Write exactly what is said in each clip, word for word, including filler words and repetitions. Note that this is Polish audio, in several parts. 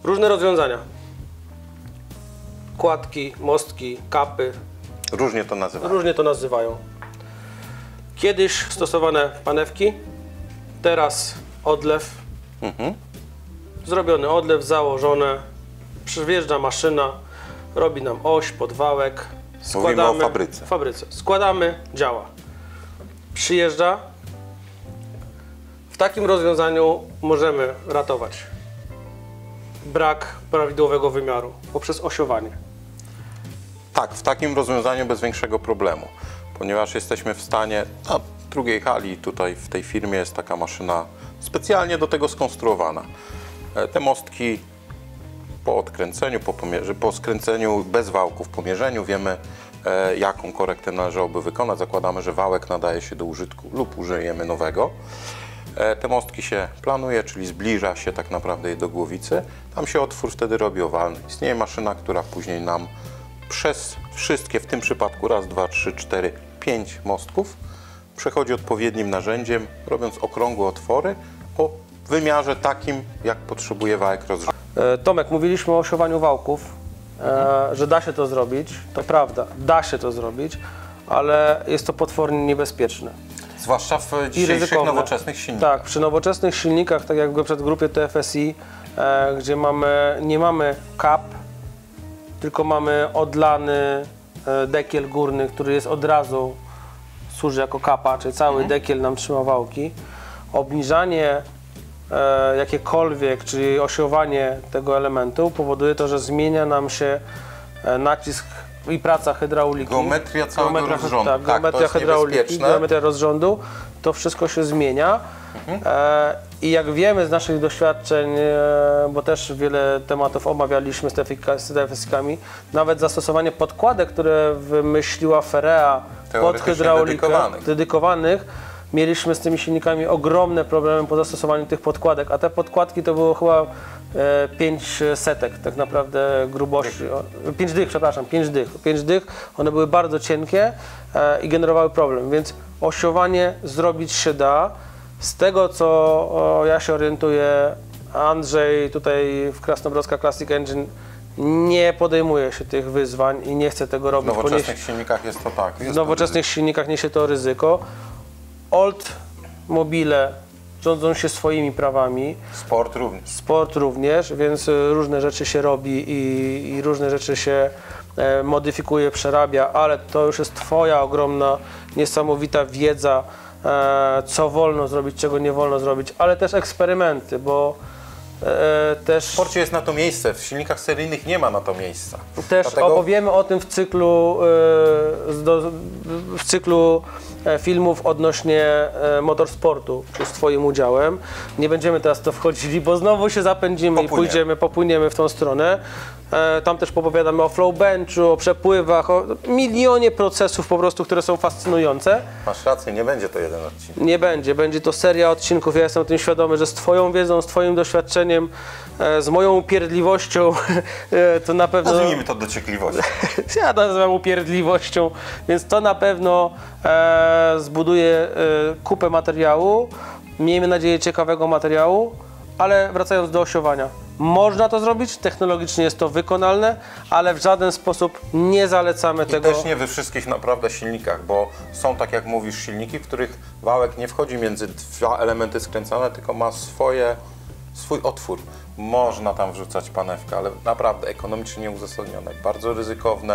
Różne rozwiązania. Kładki, mostki, kapy. Różnie to nazywają. Różnie to nazywają. Kiedyś stosowane panewki, teraz odlew. Mhm. Zrobiony odlew, założone, przyjeżdża maszyna, robi nam oś, podwałek. Mówimy o fabryce. W fabryce. Składamy, działa. Przyjeżdża. W takim rozwiązaniu możemy ratować brak prawidłowego wymiaru poprzez osiowanie. Tak, w takim rozwiązaniu bez większego problemu, ponieważ jesteśmy w stanie, na drugiej hali tutaj w tej firmie jest taka maszyna specjalnie do tego skonstruowana. Te mostki po odkręceniu, po, pomierze, po skręceniu bez wałków, po mierzeniu wiemy, e, jaką korektę należałoby wykonać. Zakładamy, że wałek nadaje się do użytku lub użyjemy nowego. E, te mostki się planuje, czyli zbliża się tak naprawdę je do głowicy. Tam się otwór wtedy robi owalny. Istnieje maszyna, która później nam przez wszystkie, w tym przypadku raz, dwa, trzy, cztery, pięć mostków przechodzi odpowiednim narzędziem, robiąc okrągłe otwory o wymiarze takim, jak potrzebuje wałek rozrządu. E, Tomek, mówiliśmy o osiowaniu wałków, e, że da się to zrobić. To prawda, da się to zrobić, ale jest to potwornie niebezpieczne. Zwłaszcza w I dzisiejszych ryzykowne. nowoczesnych silnikach. Tak, przy nowoczesnych silnikach, tak jak w przed grupie T F S I, e, gdzie mamy, nie mamy kap, tylko mamy odlany e, dekiel górny, który jest od razu, służy jako kapa, czyli cały Mhm. dekiel nam trzyma wałki. Obniżanie e, jakiekolwiek, czyli osiowanie tego elementu powoduje to, że zmienia nam się e, nacisk i praca hydrauliki. Geometria całego Geometria, rozrządu. Tak, Tak, geometria to jest hydrauliki, niebezpieczne. geometria rozrządu, to wszystko się zmienia. Mhm. E, I jak wiemy z naszych doświadczeń, e, bo też wiele tematów omawialiśmy z T F S I-kami, nawet zastosowanie podkładek, które wymyśliła Ferea pod Teoretycznie hydraulikę, dedykowanych. dedykowanych, mieliśmy z tymi silnikami ogromne problemy po zastosowaniu tych podkładek, a te podkładki to było chyba e, pięć setek tak naprawdę grubości, o, pięć dych, przepraszam, pięć dych, pięć dych, one były bardzo cienkie e, i generowały problem, więc osiowanie zrobić się da. Z tego, co o, ja się orientuję, Andrzej tutaj w Krasnobrodzka Classic Engine nie podejmuje się tych wyzwań i nie chce tego W robić. nowoczesnych silnikach jest to tak. Jest W nowoczesnych silnikach niesie to ryzyko. Old Mobile rządzą się swoimi prawami. Sport również. Sport również, więc różne rzeczy się robi i, i różne rzeczy się e, modyfikuje, przerabia, ale to już jest Twoja ogromna, niesamowita wiedza, e, co wolno zrobić, czego nie wolno zrobić, ale też eksperymenty, bo e, też... W sporcie jest na to miejsce, w silnikach seryjnych nie ma na to miejsca. Też Dlatego... opowiemy o tym w cyklu, e, zdo, w cyklu e, filmów odnośnie e, motorsportu, czy z Twoim udziałem. Nie będziemy teraz w to wchodzili, bo znowu się zapędzimy Popłynie. i pójdziemy, popłyniemy w tą stronę. E, tam też popowiadamy o flow benchu, o przepływach, o milionie procesów po prostu, które są fascynujące. Masz rację, nie będzie to jeden odcinek. Nie będzie, będzie to seria odcinków. Ja jestem o tym świadomy, że z Twoją wiedzą, z Twoim doświadczeniem, e, z moją upierdliwością, e, to na pewno... Nazwijmy to dociekliwością. Ja to nazywam upierdliwością, więc to na pewno e, zbuduje e, kupę materiału. Miejmy nadzieję ciekawego materiału, ale wracając do osiowania. Można to zrobić, technologicznie jest to wykonalne, ale w żaden sposób nie zalecamy I tego. też nie we wszystkich naprawdę silnikach, bo są, tak jak mówisz, silniki, w których wałek nie wchodzi między dwa elementy skręcane, tylko ma swoje, swój otwór. Można tam wrzucać panewkę, ale naprawdę ekonomicznie nieuzasadnione, bardzo ryzykowne.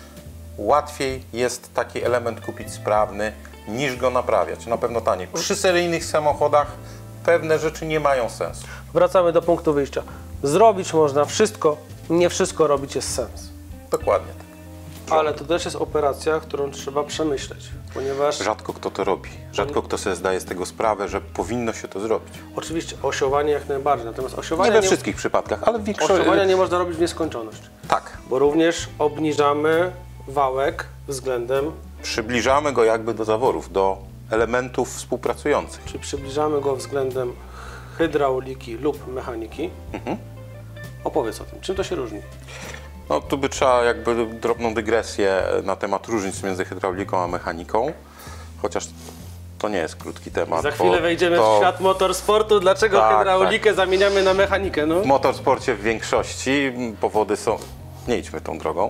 Łatwiej jest taki element kupić sprawny, niż go naprawiać. Na pewno taniej. Przy seryjnych samochodach pewne rzeczy nie mają sensu. Wracamy do punktu wyjścia. Zrobić można wszystko, nie wszystko robić jest sens. Dokładnie tak. Ale to też jest operacja, którą trzeba przemyśleć, ponieważ Rzadko kto to robi. Rzadko kto sobie zdaje z tego sprawę, że powinno się to zrobić. oczywiście osiowanie jak najbardziej, natomiast Nie osiowanie we nie, wszystkich przypadkach, ale w większości. osiowania nie można robić w nieskończoność, Tak. bo również obniżamy wałek względem, Przybliżamy go jakby do zaworów, do elementów współpracujących. czy przybliżamy go względem hydrauliki lub mechaniki. Mhm. Opowiedz o tym, czym to się różni? No tu by trzeba jakby drobną dygresję na temat różnic między hydrauliką a mechaniką, chociaż to nie jest krótki temat. Za chwilę bo wejdziemy to w świat motorsportu. Dlaczego Tak, hydraulikę zamieniamy na mechanikę? No? W motorsporcie w większości powody są... Nie idźmy tą drogą.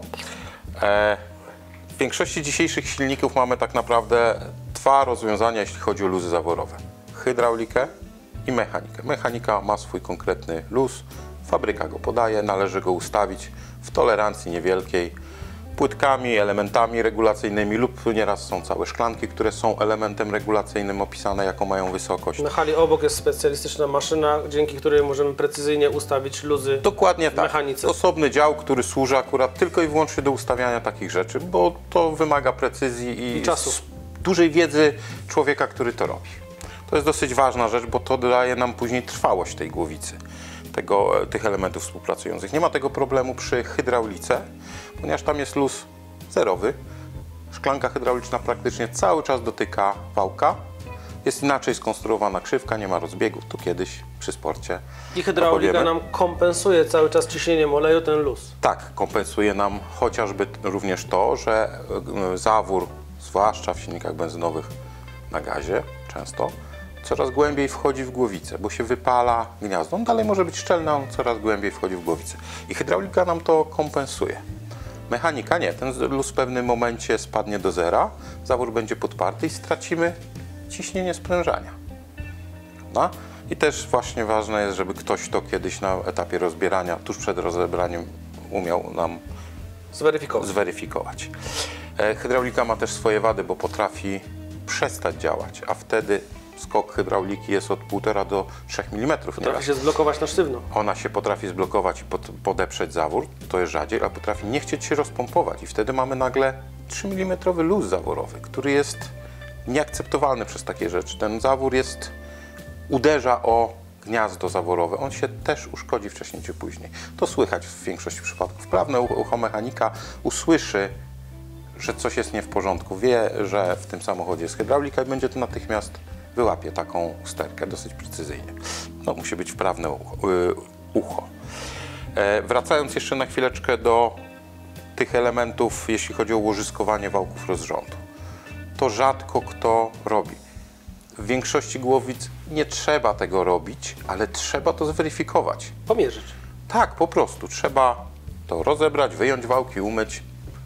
E, w większości dzisiejszych silników mamy tak naprawdę dwa rozwiązania, jeśli chodzi o luzy zaworowe. Hydraulikę i mechanikę. Mechanika ma swój konkretny luz, fabryka go podaje, należy go ustawić w tolerancji niewielkiej, płytkami, elementami regulacyjnymi lub nieraz są całe szklanki, które są elementem regulacyjnym opisane, jaką mają wysokość. Na hali obok jest specjalistyczna maszyna, dzięki której możemy precyzyjnie ustawić luzy. Dokładnie w tak. mechanice. Osobny dział, który służy akurat tylko i wyłącznie do ustawiania takich rzeczy, bo to wymaga precyzji i, I czasu. s- dużej wiedzy człowieka, który to robi. To jest dosyć ważna rzecz, bo to daje nam później trwałość tej głowicy, tego, tych elementów współpracujących. Nie ma tego problemu przy hydraulice, ponieważ tam jest luz zerowy. Szklanka hydrauliczna praktycznie cały czas dotyka wałka. Jest inaczej skonstruowana krzywka, nie ma rozbiegów. Tu kiedyś przy sporcie I hydraulika opowiemy. nam kompensuje cały czas ciśnieniem oleju ten luz. Tak, kompensuje nam chociażby również to, że y, zawór, zwłaszcza w silnikach benzynowych na gazie często, coraz głębiej wchodzi w głowicę, bo się wypala gniazdo. On dalej może być szczelny, on coraz głębiej wchodzi w głowicę. I hydraulika nam to kompensuje. Mechanika nie. Ten luz w pewnym momencie spadnie do zera, zawór będzie podparty i stracimy ciśnienie sprężania. Prawda? I też właśnie ważne jest, żeby ktoś to kiedyś na etapie rozbierania, tuż przed rozebraniem umiał nam Zweryfikować. zweryfikować. E, Hydraulika ma też swoje wady, bo potrafi przestać działać, a wtedy skok hydrauliki jest od półtora do trzech milimetrów. Potrafi się zblokować na sztywno. Ona się potrafi zblokować i pod, podeprzeć zawór, to jest rzadziej, a potrafi nie chcieć się rozpompować i wtedy mamy nagle trzymilimmetrowy luz zaworowy, który jest nieakceptowalny przez takie rzeczy. Ten zawór jest, uderza o gniazdo zaworowe, on się też uszkodzi wcześniej czy później. To słychać w większości przypadków. Wprawne ucho mechanika usłyszy, że coś jest nie w porządku, wie, że w tym samochodzie jest hydraulika i będzie to natychmiast wyłapie taką usterkę dosyć precyzyjnie. No, musi być wprawne ucho. y, ucho. E, wracając jeszcze na chwileczkę do tych elementów, jeśli chodzi o łożyskowanie wałków rozrządu. To rzadko kto robi. W większości głowic nie trzeba tego robić, ale trzeba to zweryfikować. Pomierzyć. Tak, po prostu. Trzeba to rozebrać, wyjąć wałki, umyć,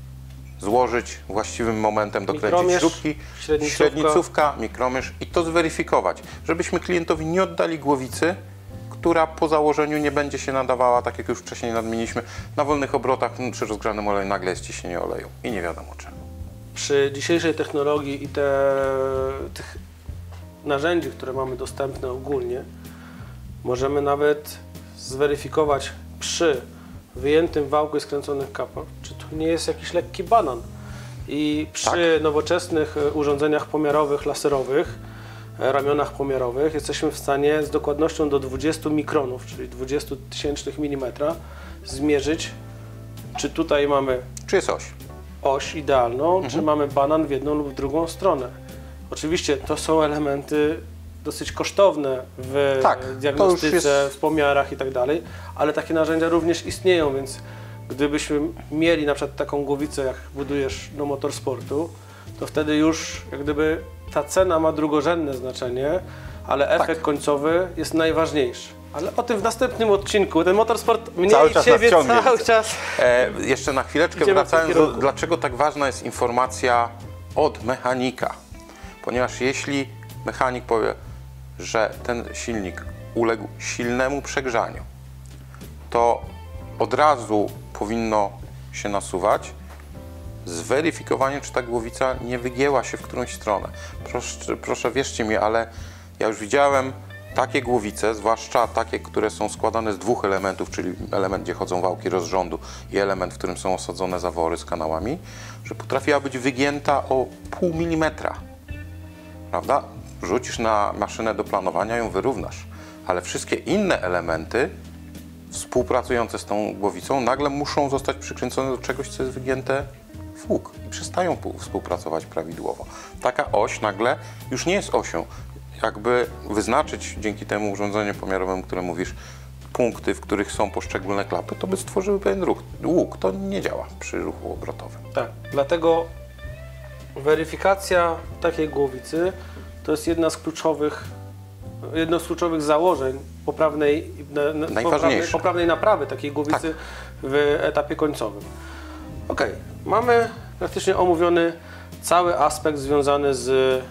złożyć właściwym momentem, dokręcić Mikromierz, śrubki, średnicówka. średnicówka, mikromierz i to zweryfikować, żebyśmy klientowi nie oddali głowicy, która po założeniu nie będzie się nadawała, tak jak już wcześniej nadmieniliśmy, na wolnych obrotach przy rozgrzanym oleju nagle jest ciśnienie oleju i nie wiadomo czemu. Przy dzisiejszej technologii i te, tych narzędzi, które mamy dostępne ogólnie, możemy nawet zweryfikować przy wyjętym wałku i skręconych kapach, czy tu nie jest jakiś lekki banan. I przy Tak. nowoczesnych e, urządzeniach pomiarowych, laserowych, e, ramionach pomiarowych jesteśmy w stanie z dokładnością do dwudziestu mikronów, czyli dwudziestu tysięcznych milimetra, zmierzyć, czy tutaj mamy Czy jest oś? oś idealną, Mhm. czy mamy banan w jedną lub w drugą stronę. Oczywiście to są elementy dosyć kosztowne w Tak, to już diagnostyce, jest- w pomiarach i tak dalej, ale takie narzędzia również istnieją, więc gdybyśmy mieli na przykład taką głowicę, jak budujesz do motorsportu, to wtedy już jak gdyby ta cena ma drugorzędne znaczenie, ale efekt Tak. końcowy jest najważniejszy. Ale o tym w następnym odcinku. Ten motorsport mnie Cały i czas Ciebie nas ciągnie. cały czas. E, jeszcze na chwileczkę Idziemy w tym wracając do, kierunku. dlaczego tak ważna jest informacja od mechanika. Ponieważ jeśli mechanik powie, że ten silnik uległ silnemu przegrzaniu, to od razu powinno się nasuwać zweryfikowanie, czy ta głowica nie wygięła się w którąś stronę. Proszę, proszę wierzcie mi, ale ja już widziałem takie głowice, zwłaszcza takie, które są składane z dwóch elementów, czyli element, gdzie chodzą wałki rozrządu i element, w którym są osadzone zawory z kanałami, że potrafiła być wygięta o pół milimetra. Prawda? Rzucisz na maszynę do planowania, ją wyrównasz, ale wszystkie inne elementy współpracujące z tą głowicą nagle muszą zostać przykręcone do czegoś, co jest wygięte w łuk i przestają pół- współpracować prawidłowo. Taka oś nagle już nie jest osią. Jakby wyznaczyć dzięki temu urządzeniu pomiarowemu, które mówisz, punkty, w których są poszczególne klapy, to by stworzyły pewien ruch. Łuk to nie działa przy ruchu obrotowym. Tak, dlatego weryfikacja takiej głowicy to jest jedna z kluczowych, jedno z kluczowych założeń poprawnej, na, na, poprawnej, poprawnej naprawy takiej głowicy tak. w etapie końcowym. Ok, mamy praktycznie omówiony cały aspekt związany z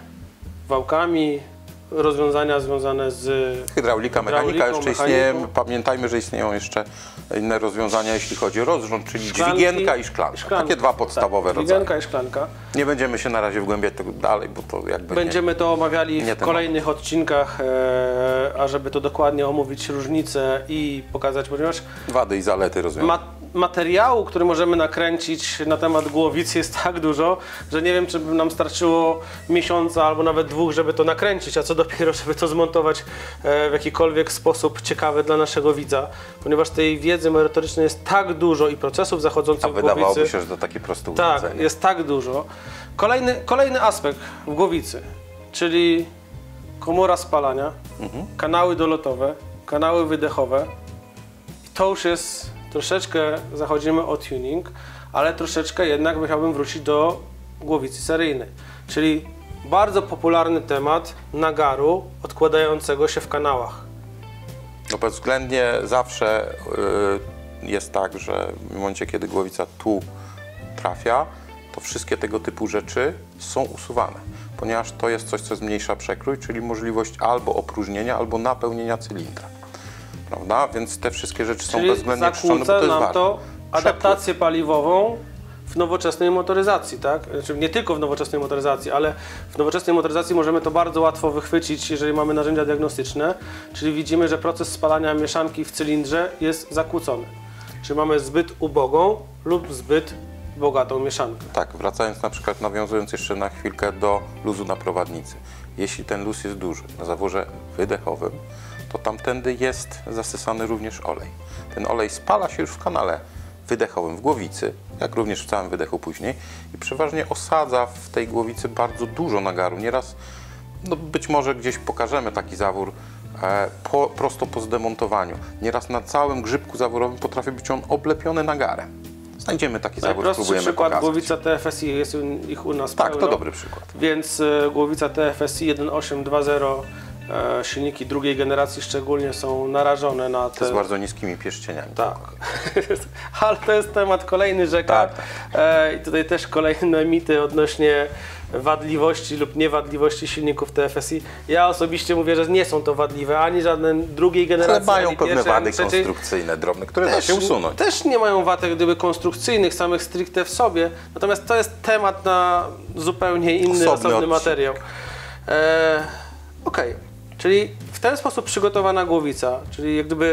wałkami, rozwiązania związane z hydraulika, mechanika. Jeszcze istnieje, pamiętajmy, że istnieją jeszcze inne rozwiązania, jeśli chodzi o rozrząd, czyli Szklanki, dźwigienka i szklanka. szklanka. Takie dwa podstawowe tak, rodzaje. Dźwigienka i szklanka. Nie będziemy się na razie wgłębiać tego dalej, bo to jakby Będziemy nie, to omawiali w kolejnych moment. odcinkach, e, a żeby to dokładnie omówić różnice i pokazać, ponieważ wady i zalety rozwiązań. Ma materiału, który możemy nakręcić na temat głowicy jest tak dużo, że nie wiem, czy by nam starczyło miesiąca albo nawet dwóch, żeby to nakręcić, a co dopiero, żeby to zmontować w jakikolwiek sposób ciekawy dla naszego widza, ponieważ tej wiedzy merytorycznej jest tak dużo i procesów zachodzących a w głowicy. wydawałoby się, że to takie proste Tak, urządzenie. jest tak dużo. Kolejny, kolejny aspekt w głowicy, czyli komora spalania, mhm. kanały dolotowe, kanały wydechowe. I to już jest troszeczkę, zachodzimy o tuning, ale troszeczkę jednak chciałbym wrócić do głowicy seryjnej. Czyli bardzo popularny temat nagaru odkładającego się w kanałach. No bezwzględnie zawsze yy, jest tak, że w momencie, kiedy głowica tu trafia, to wszystkie tego typu rzeczy są usuwane, ponieważ to jest coś, co zmniejsza przekrój, czyli możliwość albo opróżnienia, albo napełnienia cylindra. Prawda? Więc te wszystkie rzeczy są czyli bezwzględnie czyszczone, bo to jest nam ważne. to adaptację paliwową w nowoczesnej motoryzacji, tak? Znaczy, nie tylko w nowoczesnej motoryzacji, ale w nowoczesnej motoryzacji możemy to bardzo łatwo wychwycić, jeżeli mamy narzędzia diagnostyczne, czyli widzimy, że proces spalania mieszanki w cylindrze jest zakłócony. Czyli mamy zbyt ubogą lub zbyt bogatą mieszankę. Tak, wracając na przykład, nawiązując jeszcze na chwilkę do luzu na prowadnicy. Jeśli ten luz jest duży na zaworze wydechowym, to tamtędy jest zasysany również olej. Ten olej spala się już w kanale wydechowym w głowicy, jak również w całym wydechu później i przeważnie osadza w tej głowicy bardzo dużo nagaru. Nieraz, no być może gdzieś pokażemy taki zawór e, po, prosto po zdemontowaniu. Nieraz na całym grzybku zaworowym potrafi być on oblepiony nagarem. Znajdziemy taki zawór, spróbujemy przykład pokazać. Głowica T F S I, jest ich u nas Tak, pełno, to dobry przykład. Więc y, głowica T F S I jeden osiem dwa zero, e, silniki drugiej generacji szczególnie są narażone na te... To z bardzo niskimi pierścieniami. Tak, ale to jest temat kolejny rzeka. Tak, tak. E, I tutaj też kolejne mity odnośnie wadliwości lub niewadliwości silników T F S I. Ja osobiście mówię, że nie są to wadliwe, ani żadne drugiej generacji, ale mają ani pewne pierwszej, wady ani trzeciej. konstrukcyjne, drobne, które też, da się usunąć. Też nie mają wad jak gdyby konstrukcyjnych, samych stricte w sobie, natomiast to jest temat na zupełnie inny, osobny, osobny materiał. E, Okej, okay. Czyli w ten sposób przygotowana głowica, czyli jak gdyby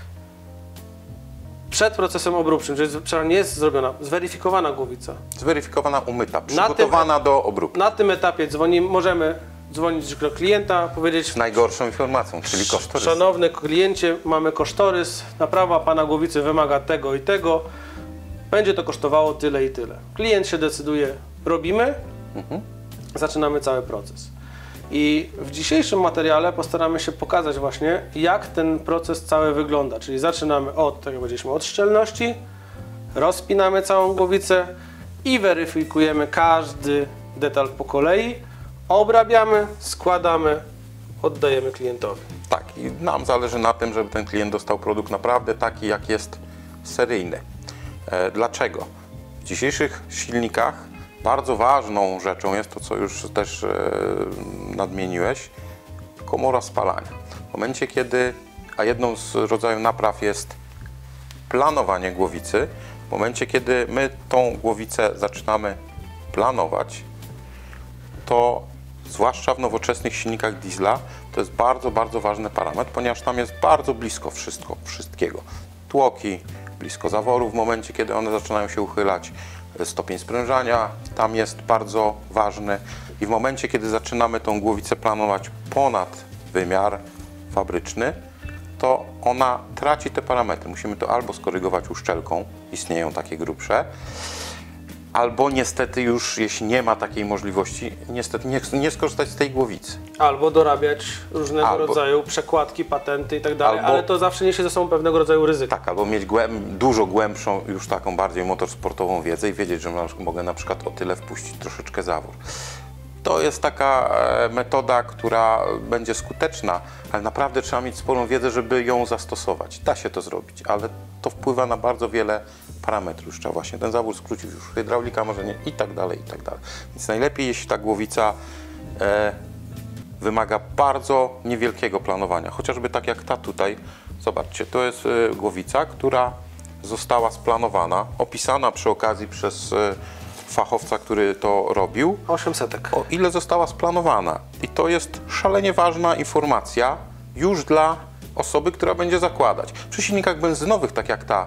przed procesem obróbczym, czyli nie jest zrobiona, zweryfikowana głowica. Zweryfikowana, umyta, przygotowana tym, do obróbki. Na tym etapie dzwoni, możemy dzwonić do klienta, powiedzieć... Z najgorszą informacją, czyli kosztorys. Szanowny kliencie, mamy kosztorys, naprawa pana głowicy wymaga tego i tego, będzie to kosztowało tyle i tyle. Klient się decyduje, robimy, mhm. zaczynamy cały proces. I w dzisiejszym materiale postaramy się pokazać właśnie, jak ten proces cały wygląda. Czyli zaczynamy od, tak jak powiedzieliśmy, od szczelności, rozpinamy całą głowicę i weryfikujemy każdy detal po kolei, obrabiamy, składamy, oddajemy klientowi. Tak, i nam zależy na tym, żeby ten klient dostał produkt naprawdę taki, jak jest seryjny. E, dlaczego? W dzisiejszych silnikach bardzo ważną rzeczą jest to, co już też e, nadmieniłeś, komora spalania. W momencie, kiedy, a jedną z rodzajów napraw jest planowanie głowicy, w momencie, kiedy my tą głowicę zaczynamy planować, to zwłaszcza w nowoczesnych silnikach diesla to jest bardzo, bardzo ważny parametr, ponieważ tam jest bardzo blisko wszystko, wszystkiego. Tłoki, blisko zaworów, w momencie, kiedy one zaczynają się uchylać, stopień sprężania tam jest bardzo ważny i w momencie, kiedy zaczynamy tą głowicę planować ponad wymiar fabryczny, to ona traci te parametry. Musimy to albo skorygować uszczelką, istnieją takie grubsze, albo niestety już, jeśli nie ma takiej możliwości, niestety nie, nie skorzystać z tej głowicy. Albo dorabiać różnego albo, rodzaju przekładki, patenty i tak dalej, albo, ale to zawsze niesie ze sobą pewnego rodzaju ryzyko. Tak, albo mieć głęb, dużo głębszą, już taką bardziej motorsportową wiedzę i wiedzieć, że mogę na przykład o tyle wpuścić troszeczkę zawór. to jest taka e, metoda, która będzie skuteczna, ale naprawdę trzeba mieć sporą wiedzę, żeby ją zastosować. Da się to zrobić, ale to wpływa na bardzo wiele parametrów. Już trzeba właśnie ten zawór skrócić, już hydraulika może nie i tak dalej, i tak dalej. Więc najlepiej, jeśli ta głowica e, wymaga bardzo niewielkiego planowania. Chociażby tak jak ta tutaj, zobaczcie, to jest e, głowica, która została splanowana, opisana przy okazji przez e, fachowca, który to robił. osiemset. O ile została splanowana. I to jest szalenie ważna informacja już dla osoby, która będzie zakładać. Przy silnikach benzynowych, tak jak ta,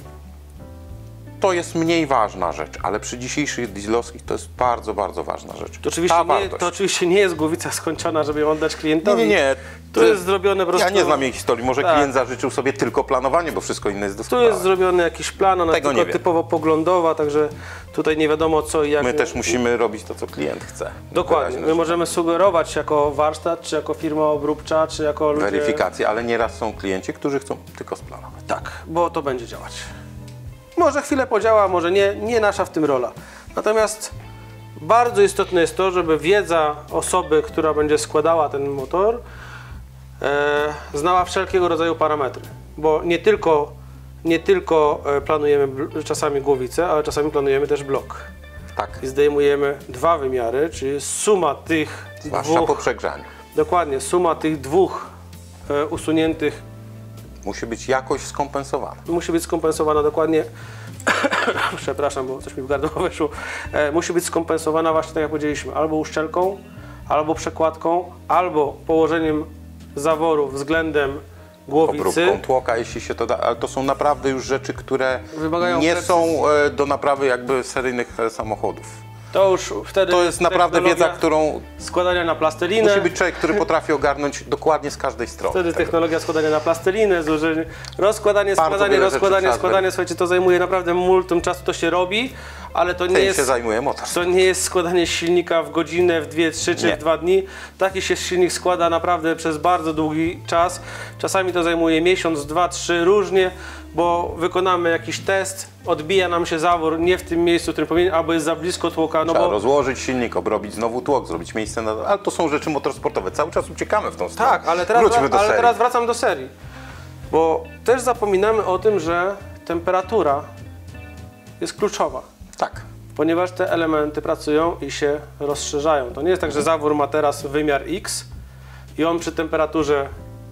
to jest mniej ważna rzecz, ale przy dzisiejszych dieslowskich to jest bardzo, bardzo ważna rzecz. To oczywiście, Ta nie, wartość. to oczywiście nie jest głowica skończona, żeby ją oddać klientowi. Nie, nie, nie. To jest zrobione po prostu... Ja nie znam jej historii. Może Tak. klient zażyczył sobie tylko planowanie, bo wszystko inne jest Tu doskonałe. jest zrobiony jakiś plan, ona jest Tego nie tylko wiem. typowo poglądowa, także tutaj nie wiadomo co i jak... My też musimy robić to, co klient chce. Dokładnie. Wyraźnie, My że- możemy sugerować jako warsztat, czy jako firma obróbcza, czy jako ludzie... Weryfikacje, ale nieraz są klienci, którzy chcą tylko splanować. Tak, bo to będzie działać. Może chwilę podziała, może nie, nie nasza w tym rola. Natomiast bardzo istotne jest to, żeby wiedza osoby, która będzie składała ten motor, e, znała wszelkiego rodzaju parametry. Bo nie tylko, nie tylko e, planujemy bl- czasami głowicę, ale czasami planujemy też blok. Tak, I zdejmujemy dwa wymiary, czyli suma tych zwłaszcza dwóch, po przegrzaniu. dokładnie, suma tych dwóch e, usuniętych Musi być jakoś skompensowana. musi być skompensowana dokładnie, przepraszam, bo coś mi w gardło weszło, e, musi być skompensowana właśnie tak jak powiedzieliśmy, albo uszczelką, albo przekładką, albo położeniem zaworu względem głowicy. Obróbką tłoka, jeśli się to da, ale to są naprawdę już rzeczy, które Wymagają nie precyzji. są e, do naprawy jakby seryjnych e, samochodów. To już wtedy To jest naprawdę technologia wiedza, którą składania na plastelinę. musi być człowiek, który potrafi ogarnąć dokładnie z każdej strony. Wtedy tego. technologia składania na plastelinę, złożenie, rozkładanie, Bardzo składanie, wiele rzeczy rozkładanie, trzeba składanie. Słuchajcie, to zajmuje naprawdę multum czasu, to się robi, ale to nie Tym jest... się zajmuje motor. To nie jest składanie silnika w godzinę, w dwie, trzy czy Nie. w dwa dni. Taki się silnik składa naprawdę przez bardzo długi czas. Czasami to zajmuje miesiąc, dwa, trzy, różnie, bo wykonamy jakiś test, odbija nam się zawór nie w tym miejscu, w którym powinien, albo jest za blisko tłoka, no Trzeba bo... rozłożyć silnik, obrobić znowu tłok, zrobić miejsce na... Ale to są rzeczy motorsportowe. Cały czas uciekamy w tą stronę. Tak, ale teraz, Wróćmy do ale serii. teraz wracam do serii. Bo też zapominamy o tym, że temperatura jest kluczowa. Tak. Ponieważ te elementy pracują i się rozszerzają. To nie jest tak, że zawór ma teraz wymiar X i on przy temperaturze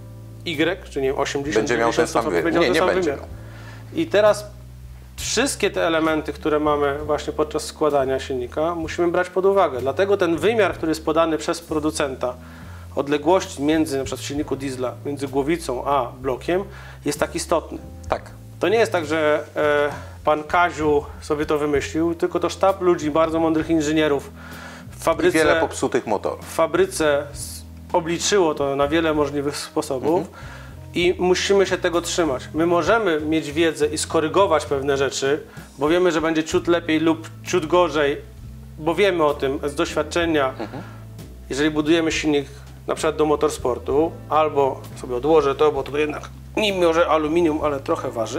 Y, czyli nie wiem, osiemdziesiąt, Będzie miał ten dziewięćdziesiąt sam stopni, wymiar. będzie Nie, miał nie ten sam będzie wymiar. I teraz wszystkie te elementy, które mamy właśnie podczas składania silnika, musimy brać pod uwagę. Dlatego ten wymiar, który jest podany przez producenta, odległości między, na przykład w silniku diesla, między głowicą a blokiem, jest tak istotny. Tak. To nie jest tak, że e, pan Kaziu sobie to wymyślił, tylko to sztab ludzi, bardzo mądrych inżynierów w I fabryce, wiele popsutych motorów. w fabryce s- obliczyło to na wiele możliwych sposobów i musimy się tego trzymać. My możemy mieć wiedzę i skorygować pewne rzeczy, bo wiemy, że będzie ciut lepiej lub ciut gorzej, bo wiemy o tym z doświadczenia. Jeżeli budujemy silnik na przykład do motorsportu, albo sobie odłożę to, bo to jednak mimo że aluminium, ale trochę waży.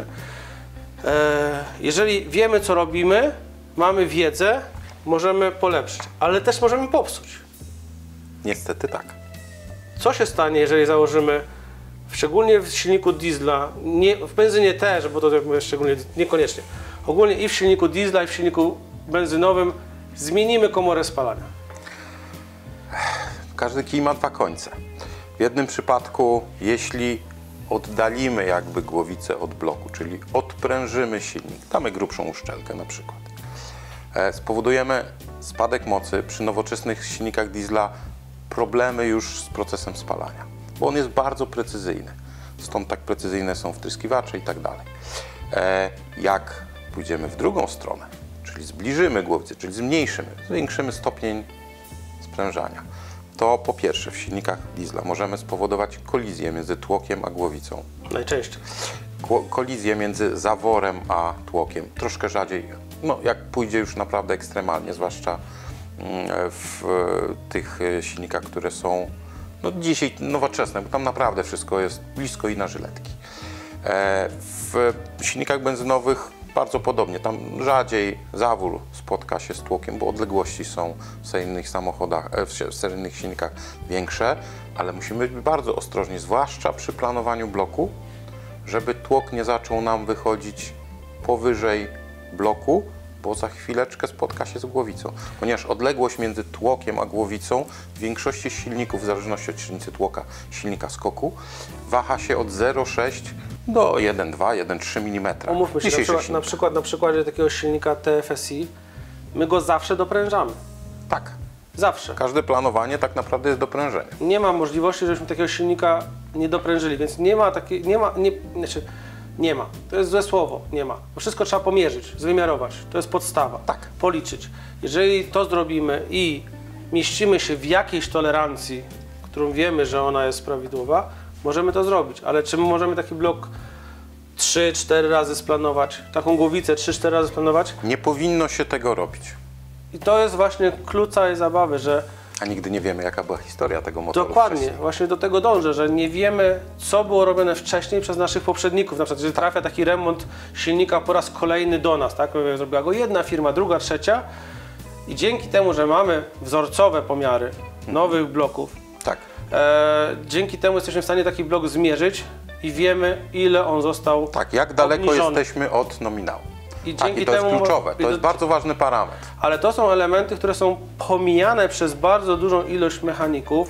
E, jeżeli wiemy, co robimy, mamy wiedzę, możemy polepszyć, ale też możemy popsuć. Niestety tak. Co się stanie, jeżeli założymy, szczególnie w silniku diesla, nie, w benzynie też, bo to jakby szczególnie niekoniecznie, ogólnie i w silniku diesla, i w silniku benzynowym zmienimy komorę spalania. Każdy kij ma dwa końce. W jednym przypadku, jeśli oddalimy jakby głowicę od bloku, czyli odprężymy silnik, damy grubszą uszczelkę na przykład, e, spowodujemy spadek mocy przy nowoczesnych silnikach diesla, problemy już z procesem spalania, bo on jest bardzo precyzyjny. Stąd tak precyzyjne są wtryskiwacze i tak dalej. E, jak pójdziemy w drugą stronę, czyli zbliżymy głowicę, czyli zmniejszymy, zwiększymy stopień sprężania, to po pierwsze w silnikach diesla możemy spowodować kolizję między tłokiem a głowicą. Najczęściej. Ko- kolizję między zaworem a tłokiem. Troszkę rzadziej, no jak pójdzie już naprawdę ekstremalnie, zwłaszcza mm, w e, tych e, silnikach, które są no, dzisiaj nowoczesne, bo tam naprawdę wszystko jest blisko i na żyletki. E, w silnikach benzynowych bardzo podobnie, tam rzadziej zawór spotka się z tłokiem, bo odległości są w seryjnych samochodach, w seryjnych silnikach większe, ale musimy być bardzo ostrożni, zwłaszcza przy planowaniu bloku, żeby tłok nie zaczął nam wychodzić powyżej bloku, bo za chwileczkę spotka się z głowicą. Ponieważ odległość między tłokiem a głowicą w większości silników, w zależności od średnicy tłoka silnika skoku, waha się od zero przecinek sześć do jeden przecinek dwa, jeden przecinek trzy milimetra. Umówmy się, na przykład, na przykład na przykładzie takiego silnika T F S I, my go zawsze doprężamy. Tak. Zawsze. Każde planowanie tak naprawdę jest doprężeniem. Nie ma możliwości, żebyśmy takiego silnika nie doprężyli, więc nie ma takiej, nie ma, nie, znaczy, nie ma. To jest złe słowo, nie ma. Bo wszystko trzeba pomierzyć, wymiarować. To jest podstawa. Tak. Policzyć. Jeżeli to zrobimy i mieścimy się w jakiejś tolerancji, którą wiemy, że ona jest prawidłowa, możemy to zrobić. Ale czy my możemy taki blok trzy cztery razy splanować, taką głowicę trzy cztery razy splanować? Nie powinno się tego robić. I to jest właśnie klucz całej zabawy, że A nigdy nie wiemy, jaka była historia tego motoru. dokładnie, wcześniej. właśnie do tego dążę, że nie wiemy, co było robione wcześniej przez naszych poprzedników. Na przykład, jeżeli trafia taki remont silnika po raz kolejny do nas, tak? Zrobiła go jedna firma, druga, trzecia i dzięki temu, że mamy wzorcowe pomiary nowych bloków, Tak. e, dzięki temu jesteśmy w stanie taki blok zmierzyć i wiemy, ile on został Tak, jak daleko obniżony. jesteśmy od nominału. I Tak, dzięki i to jest temu kluczowe, i to jest do- bardzo ważny parametr. Ale to są elementy, które są pomijane przez bardzo dużą ilość mechaników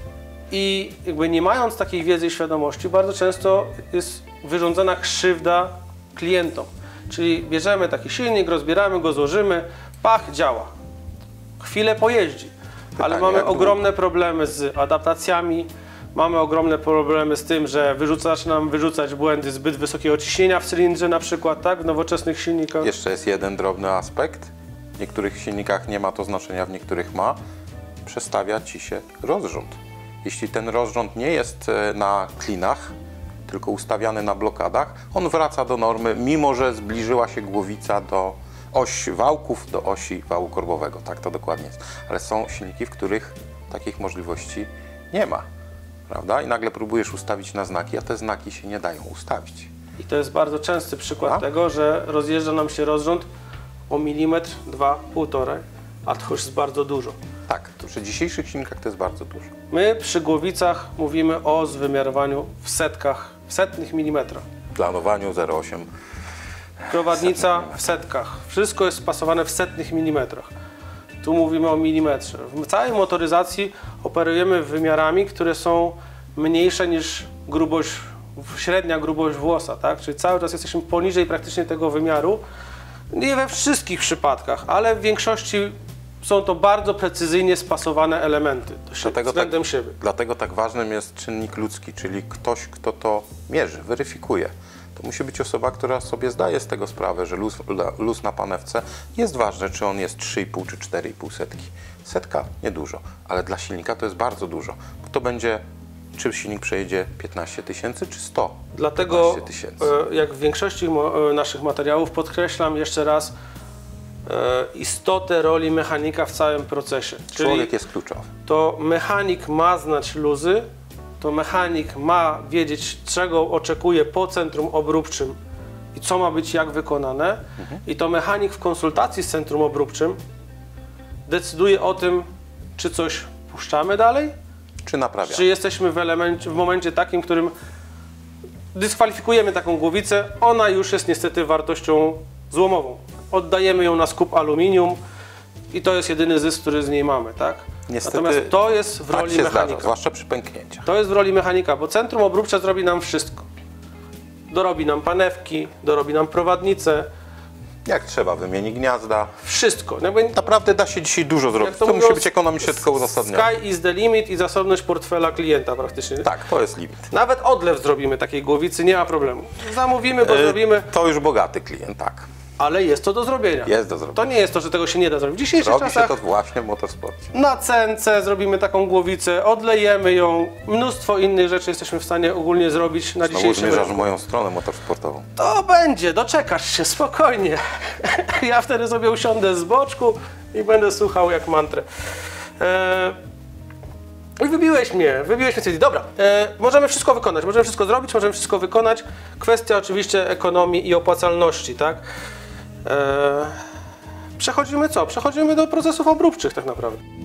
i jakby nie mając takiej wiedzy i świadomości, bardzo często jest wyrządzana krzywda klientom. Czyli bierzemy taki silnik, rozbieramy go, złożymy, pach, działa. Chwilę pojeździ, ale Pytanie, mamy jak długo? ogromne problemy z adaptacjami, mamy ogromne problemy z tym, że wyrzuca, zaczyna nam wyrzucać błędy zbyt wysokiego ciśnienia w cylindrze na przykład, tak, w nowoczesnych silnikach. Jeszcze jest jeden drobny aspekt. W niektórych silnikach nie ma to znaczenia, w niektórych ma. Przestawia ci się rozrząd. Jeśli ten rozrząd nie jest e, na klinach, tylko ustawiany na blokadach, on wraca do normy, mimo że zbliżyła się głowica do osi wałków, do osi wału korbowego. Tak to dokładnie jest. Ale są silniki, w których takich możliwości nie ma. Prawda? I nagle próbujesz ustawić na znaki, a te znaki się nie dają ustawić. I to jest bardzo częsty przykład A? tego, że rozjeżdża nam się rozrząd o milimetr, dwa, półtorej, a to już jest bardzo dużo. Tak, to przy dzisiejszych silnikach to jest bardzo dużo. My przy głowicach mówimy o zwymiarowaniu w setkach, w setnych milimetrach. W planowaniu zero przecinek osiem. Prowadnica w setkach. Wszystko jest spasowane w setnych milimetrach. Tu mówimy o milimetrze. W całej motoryzacji operujemy wymiarami, które są mniejsze niż grubość, średnia grubość włosa, tak? Czyli cały czas jesteśmy poniżej praktycznie tego wymiaru. Nie we wszystkich przypadkach, ale w większości są to bardzo precyzyjnie spasowane elementy do siebie, Dlatego względem tak, siebie. Dlatego tak ważnym jest czynnik ludzki, czyli ktoś, kto to mierzy, weryfikuje. To musi być osoba, która sobie zdaje z tego sprawę, że luz, luz na panewce jest ważny, czy on jest trzy i pół czy cztery i pół setki. Setka niedużo, ale dla silnika to jest bardzo dużo, bo to będzie, czy silnik przejedzie piętnaście tysięcy czy sto. Dlatego, tysięcy. e, jak w większości mo- e, naszych materiałów, podkreślam jeszcze raz e, istotę roli mechanika w całym procesie. Czyli Człowiek jest kluczowy. to mechanik ma znać luzy, to mechanik ma wiedzieć, czego oczekuje po centrum obróbczym i co ma być jak wykonane. Mhm. I to mechanik w konsultacji z centrum obróbczym decyduje o tym, czy coś puszczamy dalej, Czy naprawia? czy jesteśmy w, elemencie, w momencie takim, w którym dyskwalifikujemy taką głowicę, ona już jest niestety wartością złomową. Oddajemy ją na skup aluminium i to jest jedyny zysk, który z niej mamy, tak? Niestety Natomiast to jest w tak roli się mechanika. zdarza, zwłaszcza przy pęknięciach. To jest w roli mechanika, bo centrum obróbcze zrobi nam wszystko. Dorobi nam panewki, dorobi nam prowadnicę, Jak trzeba, wymieni gniazda. wszystko. Jakby Naprawdę da się dzisiaj dużo zrobić. Jak to To, mówią, musi być ekonomicznie tylko uzasadnione. Sky is the limit i zasobność portfela klienta praktycznie. Tak, to jest limit. Nawet odlew zrobimy takiej głowicy, nie ma problemu. Zamówimy, bo E, zrobimy, To już bogaty klient, tak. ale jest to do zrobienia. Jest do zrobienia. To nie jest to, że tego się nie da zrobić. W dzisiejszych Robi się czasach to właśnie w motorsporcie. na cence zrobimy taką głowicę, odlejemy ją, mnóstwo innych rzeczy jesteśmy w stanie ogólnie zrobić na Znowu dzisiejszym zmierzasz w rynku. moją stronę motorsportową. To będzie, doczekasz się, spokojnie. Ja wtedy sobie usiądę z boczku i będę słuchał jak mantrę. Eee, I wybiłeś mnie, wybiłeś mnie. Dobra, e, możemy wszystko wykonać, możemy wszystko zrobić, możemy wszystko wykonać. Kwestia oczywiście ekonomii i opłacalności, tak? E, przechodzimy co? Przechodzimy do procesów obróbczych tak naprawdę.